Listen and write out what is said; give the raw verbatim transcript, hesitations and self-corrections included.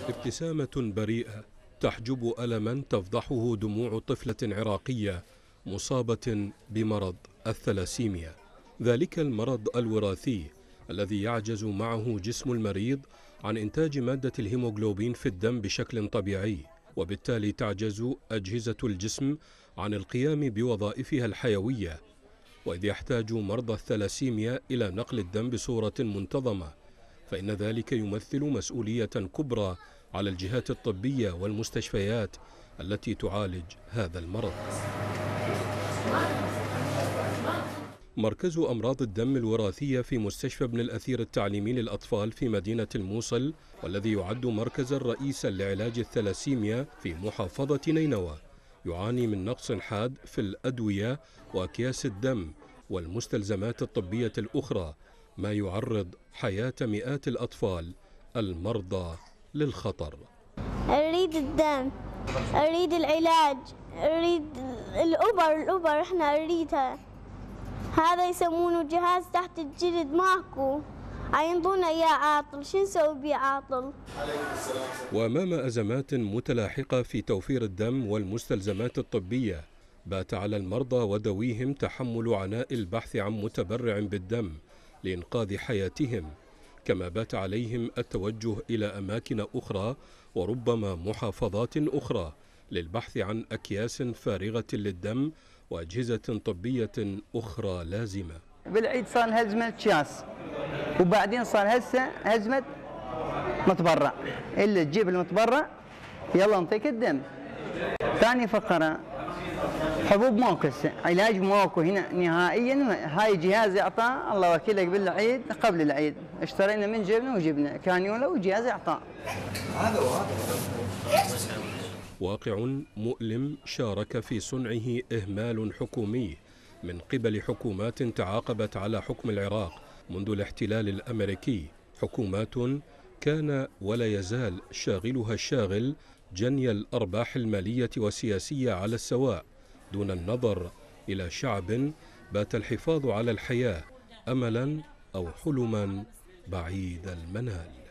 ابتسامة بريئة تحجب ألما تفضحه دموع طفلة عراقية مصابة بمرض الثلاسيميا، ذلك المرض الوراثي الذي يعجز معه جسم المريض عن إنتاج مادة الهيموغلوبين في الدم بشكل طبيعي، وبالتالي تعجز أجهزة الجسم عن القيام بوظائفها الحيوية، وإذ يحتاج مرضى الثلاسيميا إلى نقل الدم بصورة منتظمة، فإن ذلك يمثل مسؤولية كبرى على الجهات الطبية والمستشفيات التي تعالج هذا المرض. مركز أمراض الدم الوراثية في مستشفى ابن الأثير التعليمي للأطفال في مدينة الموصل، والذي يعد مركزا رئيسا لعلاج الثلاسيميا في محافظة نينوى، يعاني من نقص حاد في الأدوية وأكياس الدم والمستلزمات الطبية الأخرى، ما يعرض حياة مئات الأطفال المرضى للخطر. أريد الدم، أريد العلاج، أريد الأوبر الأوبر إحنا نريدها. هذا يسمونه جهاز تحت الجلد ماكو، عينطونا إياه عاطل، شو نسوي بيه عاطل؟ وأمام أزمات متلاحقة في توفير الدم والمستلزمات الطبية، بات على المرضى وذويهم تحمل عناء البحث عن متبرع بالدم لإنقاذ حياتهم، كما بات عليهم التوجه إلى أماكن أخرى وربما محافظات أخرى للبحث عن أكياس فارغة للدم وأجهزة طبية أخرى لازمة. بالعيد صار هزمة أكياس، وبعدين صار هسه هزمة متبرع، اللي تجيب المتبرع يلا نعطيك الدم. ثاني فقرة حبوب ماكو، علاج ماكو هنا نهائيا. هاي جهاز اعطاه الله وكيلك بالعيد قبل العيد، اشترينا من جيبنا وجبنا كانيولا وجهاز اعطاه. هذا وهذا واقع مؤلم شارك في صنعه إهمال حكومي من قبل حكومات تعاقبت على حكم العراق منذ الاحتلال الأمريكي، حكومات كان ولا يزال شاغلها الشاغل جني الأرباح المالية والسياسية على السواء، دون النظر إلى شعب بات الحفاظ على الحياة أملا أو حلما بعيد المنال.